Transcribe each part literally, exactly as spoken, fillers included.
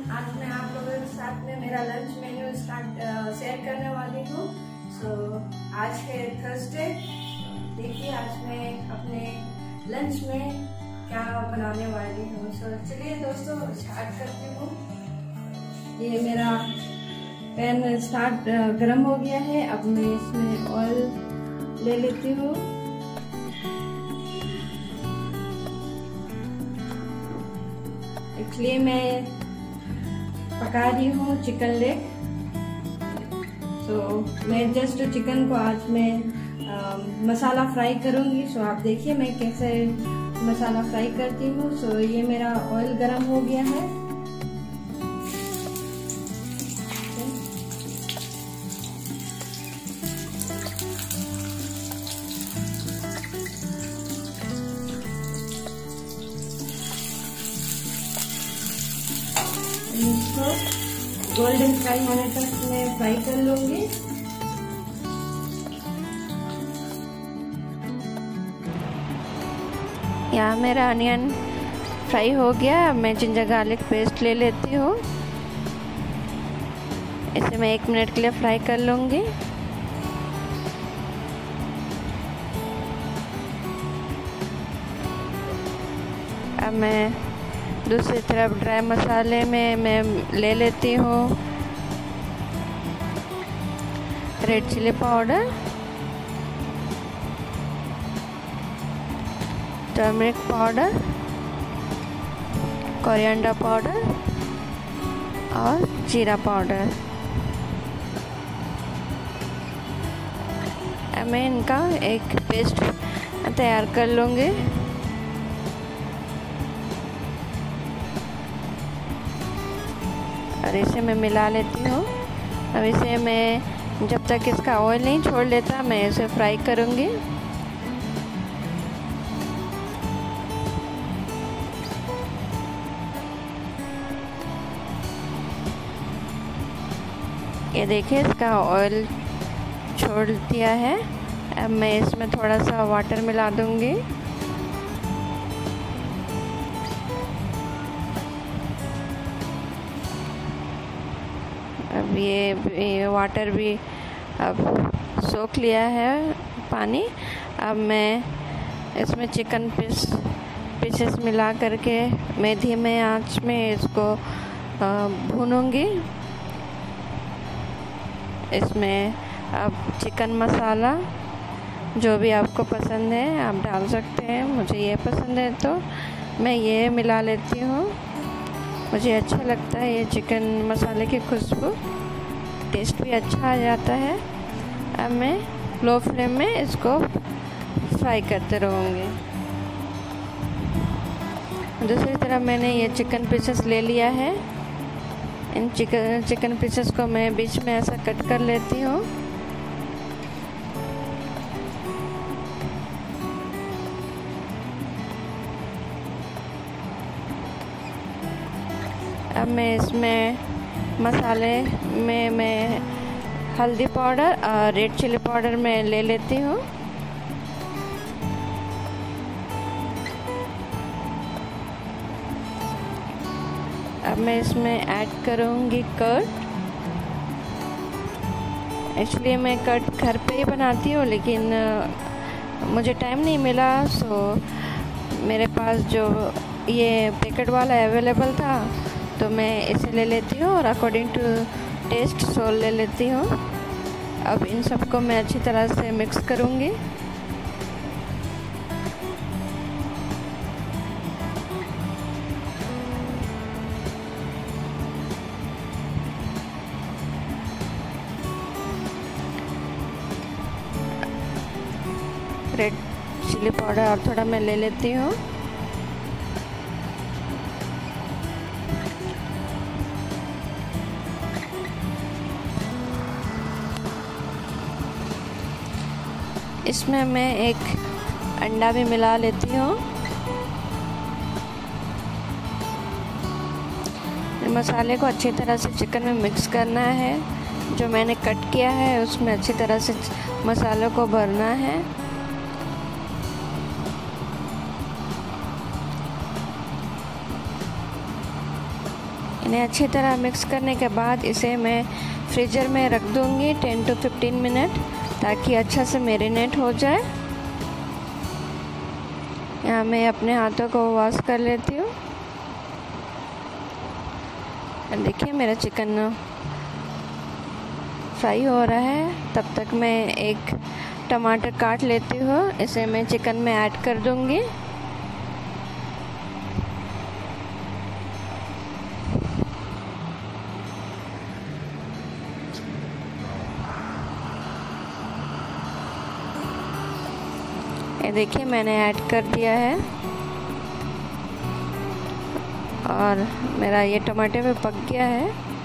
आज मैं आप लोगों के साथ में मेरा लंच मेन्यू स्टार्ट शेयर करने वाली हूँ। सो so, आज है थर्सडे। देखिए आज मैं अपने लंच में क्या बनाने वाली हूँ। सो so, चलिए दोस्तों स्टार्ट करती हूँ। ये मेरा पैन स्टार्ट गरम हो गया है। अब मैं इसमें ऑयल ले लेती हूँ। एक्चुअली मैं पका रही हूँ चिकन लेग। तो मैं जस्ट चिकन को आज मैं आ, मसाला फ्राई करूँगी। सो आप देखिए मैं कैसे मसाला फ्राई करती हूँ। सो ये मेरा ऑयल गरम हो गया है। इसको गोल्डन फ्राई होने तक मैं फ्राई कर लूंगी। यहाँ मेरा अनियन फ्राई हो गया। अब मैं जिंजर गार्लिक पेस्ट ले लेती हूँ। इसे मैं एक मिनट के लिए फ्राई कर लूंगी। अब मैं दूसरी तरफ ड्राई मसाले में मैं ले लेती हूँ red chili powder, turmeric powder, coriander powder और जीरा पाउडर। अब मैं इनका एक पेस्ट तैयार कर लूँगी। और इसे मैं मिला लेती हूँ। अब इसे मैं जब तक इसका ऑयल नहीं छोड़ लेता मैं इसे फ्राई करूँगी। ये देखिए इसका ऑयल छोड़ दिया है। अब मैं इसमें थोड़ा सा वाटर मिला दूँगी। अब ये, ये वाटर भी अब सोख लिया है पानी। अब मैं इसमें चिकन पीस पीसेस मिला करके मैं धीमे आंच में इसको भूनूंगी। इसमें अब चिकन मसाला जो भी आपको पसंद है आप डाल सकते हैं। मुझे ये पसंद है तो मैं ये मिला लेती हूँ। मुझे अच्छा लगता है ये चिकन मसाले की खुशबू, टेस्ट भी अच्छा आ जाता है। अब मैं लो फ्लेम में इसको फ्राई करते रहूँगी। दूसरी तरफ मैंने ये चिकन पीसेस ले लिया है। इन चिकन चिकन पीसेस को मैं बीच में ऐसा कट कर लेती हूँ। अब मैं इसमें मसाले में मैं हल्दी पाउडर और रेड चिली पाउडर में ले लेती हूँ। अब मैं इसमें ऐड करूँगी कर्ड। एक्चुअली मैं कर्ड घर पे ही बनाती हूँ लेकिन मुझे टाइम नहीं मिला। सो मेरे पास जो ये पैकेट वाला अवेलेबल था तो मैं इसे ले लेती हूँ और अकॉर्डिंग टू टेस्ट सोल ले लेती हूँ। अब इन सबको मैं अच्छी तरह से मिक्स करूँगी। रेड चिली पाउडर और थोड़ा मैं ले लेती हूँ। इसमें मैं एक अंडा भी मिला लेती हूँ। मसाले को अच्छी तरह से चिकन में मिक्स करना है। जो मैंने कट किया है उसमें अच्छी तरह से मसालों को भरना है। इन्हें अच्छी तरह मिक्स करने के बाद इसे मैं फ्रीज़र में रख दूँगी टेन टू फिफ्टीन मिनट, ताकि अच्छा से मैरिनेट हो जाए। यहाँ मैं अपने हाथों को वॉश कर लेती हूँ। देखिए मेरा चिकन फ्राई हो रहा है। तब तक मैं एक टमाटर काट लेती हूँ, इसे मैं चिकन में ऐड कर दूँगी। ये देखिए मैंने ऐड कर दिया है और मेरा ये टमाटर भी पक गया है।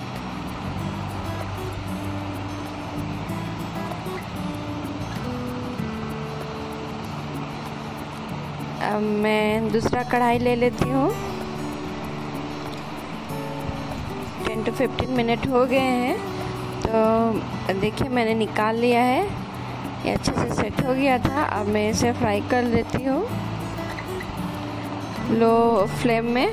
अब मैं दूसरा कढ़ाई ले लेती हूँ। टेन टू फिफ्टीन मिनट हो गए हैं, तो देखिए मैंने निकाल लिया है। ये अच्छे से सेट हो गया था। अब मैं इसे फ्राई कर लेती हूँ लो फ्लेम में।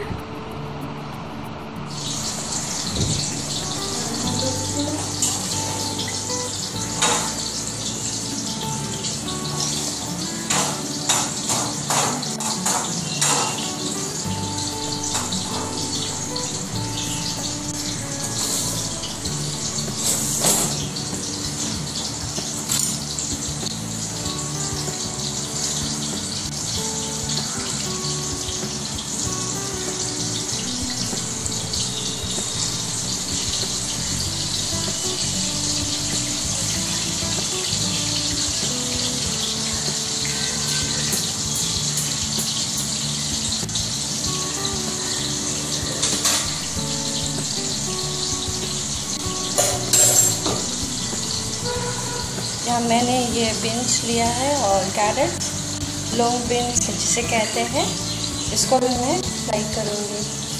यहाँ मैंने ये बीन्स लिया है और कैरेट, लॉन्ग बीन्स जिसे कहते हैं, इसको मैं फ्राई करूँगी।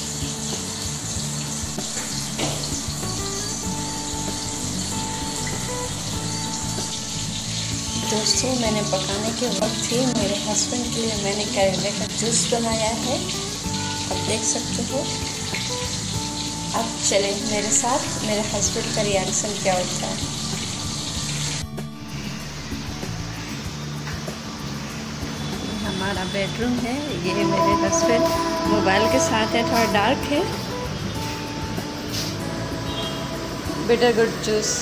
दोस्तों मैंने पकाने के वक्त ही मेरे हस्बैंड के लिए मैंने करेले का जूस बनाया है, आप देख सकते हो। अब चले मेरे साथ मेरे हस्बैंड का रिएक्शन क्या होता है। हमारा बेडरूम है, ये मेरे हस्बैंड मोबाइल के साथ है, थोड़ा डार्क है। बिटर गुड जूस,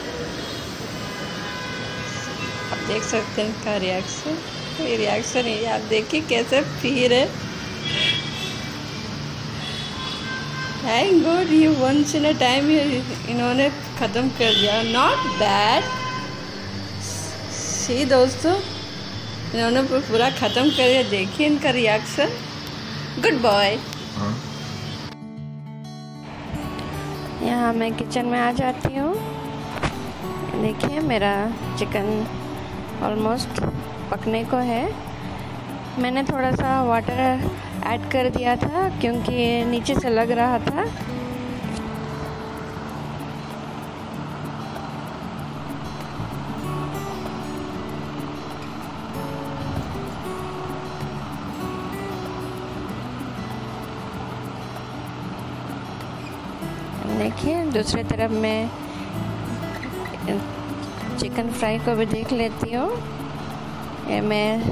आप देख सकते हैं इनका रिएक्शन। ये रिएक्शन है, आप देखिए कैसे पी रहे। थैंक गॉड ये वंस इन अ टाइम इन्होंने ख़त्म कर दिया। नॉट बैड सी दोस्तों, इन्होंने पूरा ख़त्म कर दिया। देखिए इनका रिएक्शन। Good boy. यहाँ मैं किचन में आ जाती हूँ। देखिए मेरा चिकन ऑलमोस्ट पकने को है। मैंने थोड़ा सा वाटर ऐड कर दिया था क्योंकि ये नीचे से लग रहा था। देखिए दूसरी तरफ मैं चिकन फ्राई को भी देख लेती हूँ। ये मैं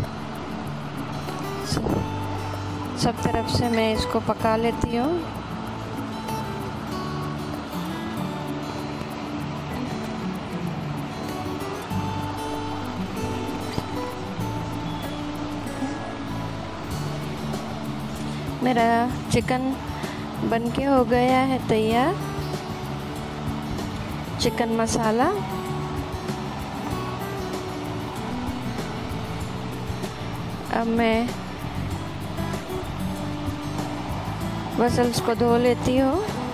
सब तरफ से मैं इसको पका लेती हूँ। मेरा चिकन बनके हो गया है तैयार। चिकन मसाला, अब मैं वसल्स को धो लेती हूँ।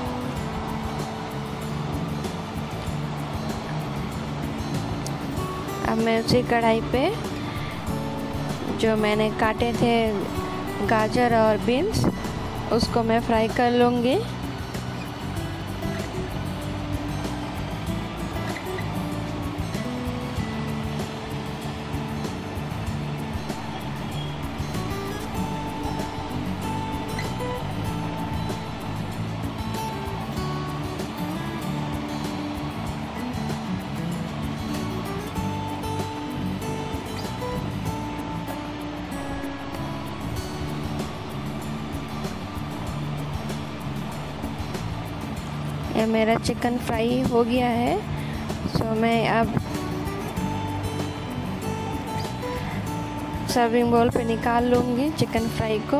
अब मैं उसी कढ़ाई पे जो मैंने काटे थे गाजर और बीन्स, उसको मैं फ्राई कर लूँगी। ये मेरा चिकन फ्राई हो गया है। सो मैं अब सर्विंग बोल पे निकाल लूँगी चिकन फ्राई को।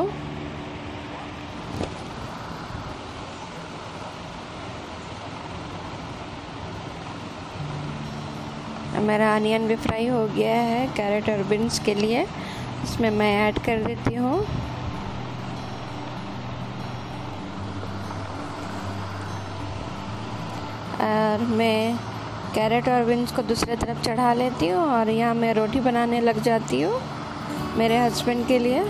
मेरा अनियन भी फ्राई हो गया है कैरेट और बीन्स के लिए, इसमें मैं ऐड कर देती हूँ। और मैं कैरेट और बीन्स को दूसरे तरफ चढ़ा लेती हूँ और यहाँ मैं रोटी बनाने लग जाती हूँ मेरे हस्बैंड के लिए।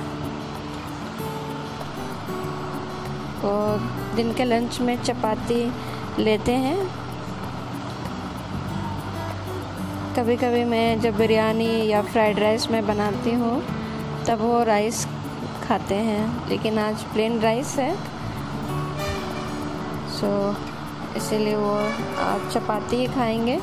वो दिन के लंच में चपाती लेते हैं। कभी कभी मैं जब बिरयानी या फ्राइड राइस में बनाती हूँ तब वो राइस खाते हैं, लेकिन आज प्लेन राइस है, सो इसीलिए वो आज चपाती ही खाएंगे।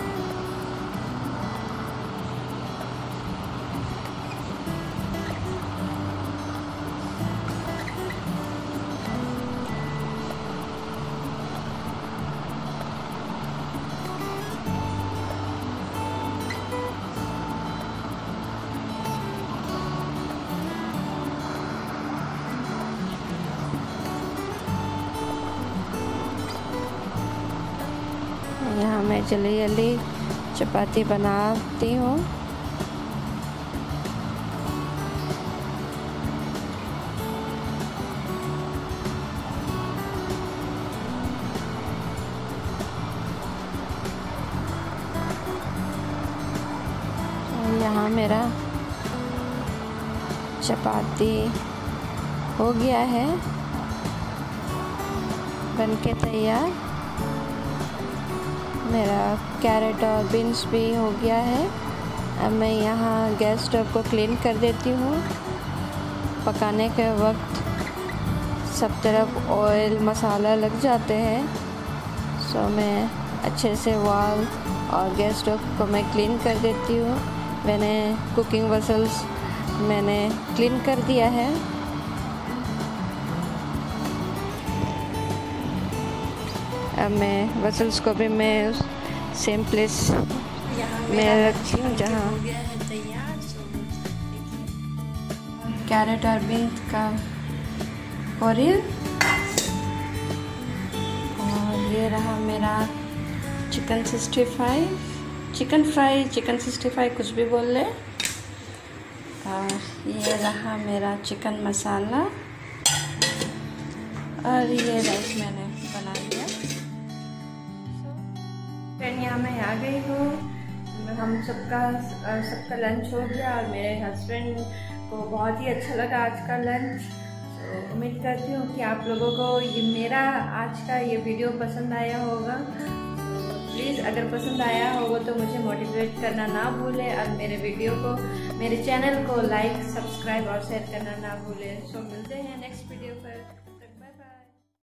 यहाँ मैं जल्दी जल्दी चपाती बनाती हूँ। यहाँ मेरा चपाती हो गया है बनके तैयार। मेरा कैरेट और बीन्स भी हो गया है। अब मैं यहाँ गैस स्टोव को क्लीन कर देती हूँ। पकाने के वक्त सब तरफ ऑयल मसाला लग जाते हैं, सो मैं अच्छे से वॉल और गैस स्टोव को मैं क्लीन कर देती हूँ। मैंने कुकिंग वेसल्स मैंने क्लीन कर दिया है। अब मैं वेसल्स को भी मैं सेम प्लेस में रखती हूँ जहाँ कैरेट और बीन्स का ओरियल। और ये रहा मेरा chicken sixty five, chicken fry, chicken sixty five कुछ भी बोल ले। और ये रहा मेरा चिकन मसाला और ये राइस मैंने बना लिया। फ्रेंड यहाँ मैं आ गई हूँ। हम सबका सबका लंच हो गया और मेरे हस्बैंड को बहुत ही अच्छा लगा आज का लंच। तो उम्मीद करती हूँ कि आप लोगों को ये मेरा आज का ये वीडियो पसंद आया होगा। प्लीज़ अगर पसंद आया होगा तो मुझे मोटिवेट करना ना भूलें और मेरे वीडियो को, मेरे चैनल को लाइक, सब्सक्राइब और शेयर करना ना भूलें। सो मिलते हैं नेक्स्ट वीडियो पर।